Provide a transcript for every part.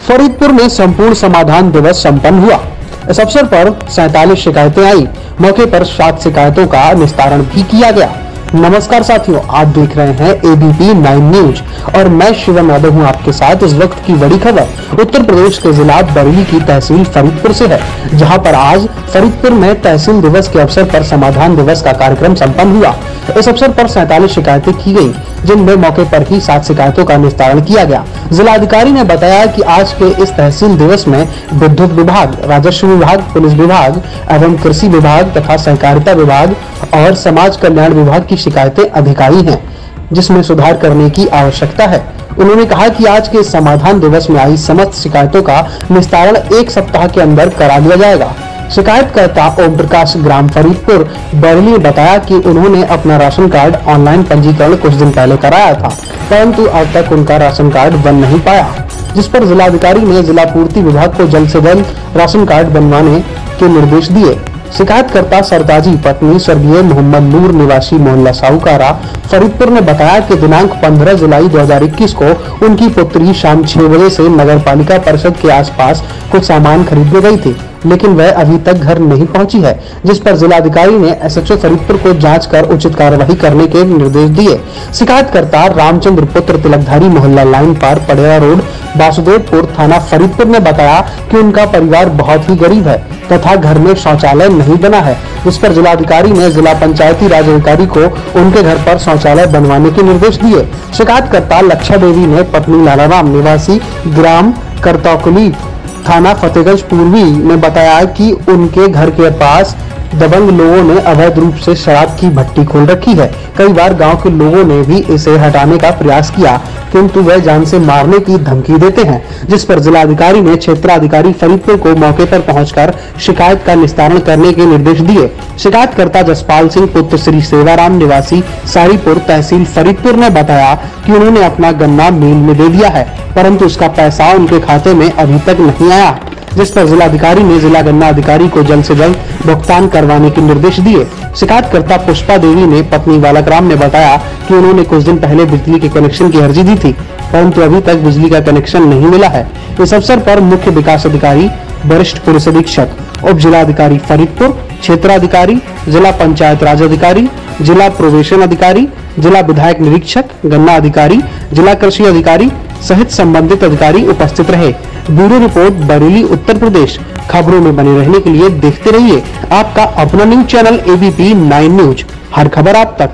फरीदपुर में संपूर्ण समाधान दिवस संपन्न हुआ। इस अवसर पर 47 शिकायतें आई। मौके पर 7 शिकायतों का निस्तारण भी किया गया। नमस्कार साथियों, आप देख रहे हैं ABP 9 न्यूज और मैं शिवम यादव हूं आपके साथ। इस वक्त की बड़ी खबर उत्तर प्रदेश के जिला बरेली की तहसील फरीदपुर से है, जहां पर आज फरीदपुर में तहसील दिवस के अवसर पर समाधान दिवस का कार्यक्रम संपन्न हुआ। इस अवसर पर 47 शिकायतें की गयी, जिनमें मौके पर ही 7 शिकायतों का निस्तारण किया गया। जिलाधिकारी ने बताया कि आज के इस तहसील दिवस में विद्युत विभाग, राजस्व विभाग, पुलिस विभाग एवं कृषि विभाग तथा सहकारिता विभाग और समाज कल्याण विभाग की शिकायतें अधिक आई हैं, जिसमें सुधार करने की आवश्यकता है। उन्होंने कहा कि आज के समाधान दिवस में आई समस्त शिकायतों का निस्तारण 1 सप्ताह के अंदर करा लिया जाएगा। शिकायतकर्ता ओम प्रकाश ग्राम फरीदपुर बरेली ने बताया कि उन्होंने अपना राशन कार्ड ऑनलाइन पंजीकरण कुछ दिन पहले कराया था, परंतु अब तक उनका राशन कार्ड बन नहीं पाया, जिस पर जिलाधिकारी ने जिला पूर्ति विभाग को जल्द से जल्द राशन कार्ड बनवाने के निर्देश दिए। शिकायतकर्ता सरताजी पत्नी स्वर्गीय मोहम्मद नूर निवासी मोहल्ला साहूकारा फरीदपुर ने बताया कि दिनांक 15 जुलाई 2021 को उनकी पुत्री शाम 6 बजे से नगर पालिका परिषद के आसपास कुछ सामान खरीदने गई थी, लेकिन वह अभी तक घर नहीं पहुंची है, जिस पर जिलाधिकारी ने SHO फरीदपुर को जांच कर उचित कार्यवाही करने के निर्देश दिए। शिकायतकर्ता रामचंद्र पुत्र तिलकधारी मोहल्ला लाइन पार पड़ेरा रोड वासुदेवपुर थाना फरीदपुर ने बताया कि उनका परिवार बहुत ही गरीब है तथा घर में शौचालय नहीं बना है, जिस पर जिलाधिकारी ने जिला पंचायती राज अधिकारी को उनके घर पर शौचालय बनवाने के निर्देश दिए। शिकायतकर्ता लक्षा देवी ने पत्नी लालाराम निवासी ग्राम करतौकली थाना फतेहगंज पूर्वी ने बताया कि उनके घर के पास दबंग लोगों ने अवैध रूप से शराब की भट्टी खोल रखी है। कई बार गांव के लोगों ने भी इसे हटाने का प्रयास किया, किंतु वह जान से मारने की धमकी देते हैं, जिस पर जिलाधिकारी ने क्षेत्राधिकारी फरीदपुर को मौके पर पहुंचकर शिकायत का निस्तारण करने के निर्देश दिए। शिकायतकर्ता जसपाल सिंह पुत्र श्री सेवाराम निवासी सारीपुर तहसील फरीदपुर ने बताया कि उन्होंने अपना गन्ना मिल में दे दिया है, परंतु उसका पैसा उनके खाते में अभी तक नहीं आया, जिस पर जिलाधिकारी ने जिला गन्ना अधिकारी को जल्द से जल्द भुगतान करवाने के निर्देश दिए। शिकायतकर्ता पुष्पा देवी ने पत्नी बालकराम ने बताया कि उन्होंने कुछ दिन पहले बिजली के कनेक्शन की अर्जी दी थी, परंतु अभी तक बिजली का कनेक्शन नहीं मिला है। इस अवसर पर मुख्य विकास अधिकारी, वरिष्ठ पुलिस अधीक्षक, उप जिलाधिकारी फरीदपुर, क्षेत्राधिकारी, जिला पंचायत राज अधिकारी, जिला प्रोबेशन अधिकारी, जिला विधायक निरीक्षक, गन्ना अधिकारी, जिला कृषि अधिकारी सहित संबंधित अधिकारी उपस्थित रहे। Bureau report Bareilly Uttar Pradesh. खबरों में बने रहने के लिए देखते रहिए आपका अपना न्यूज चैनल ABP 9 न्यूज, हर खबर आप तक।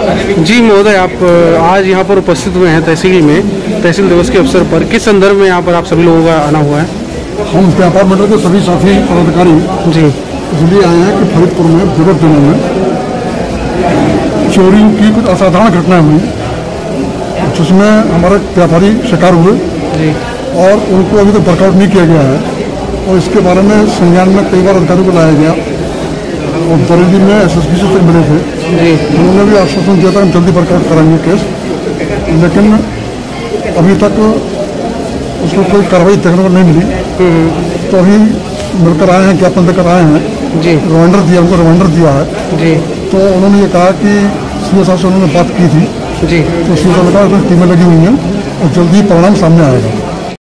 जी महोदय, आप आज यहाँ पर उपस्थित हुए हैं तहसील में, तहसील दिवस के अवसर पर। किस संदर्भ में यहाँ पर आप सभी लोगों का आना हुआ है? हम व्यापार मंडल के सभी साथी पदाधिकारी जी इसलिए आए हैं कि फरीदपुर में विगत दिनों में चोरी की कुछ असाधारण घटनाएं हुई, जिसमें हमारे व्यापारी शिकार हुए जी, और उनको अभी तक वर्कआउट नहीं किया गया है। और इसके बारे में संज्ञान में कई बार अधिकारियों को लाया गया और बरेली में SSP से तक मिले थे जी, उन्होंने भी आश्वासन दिया था हम जल्दी वर्कआउट कराएंगे केस, लेकिन अभी तक उसको कोई कार्रवाई देखने को नहीं मिली। तो अभी मिलकर आए हैं, ज्ञापन देकर आए हैं जी, रिमाइंडर दिया, उनको रिमाइंडर दिया है जी, तो उन्होंने ये कहा कि CO साहब से उन्होंने बात की थी, जी, तो CO साहब ने कहा टीमें लगी हुई हैं और जल्दी परिणाम सामने आएगा।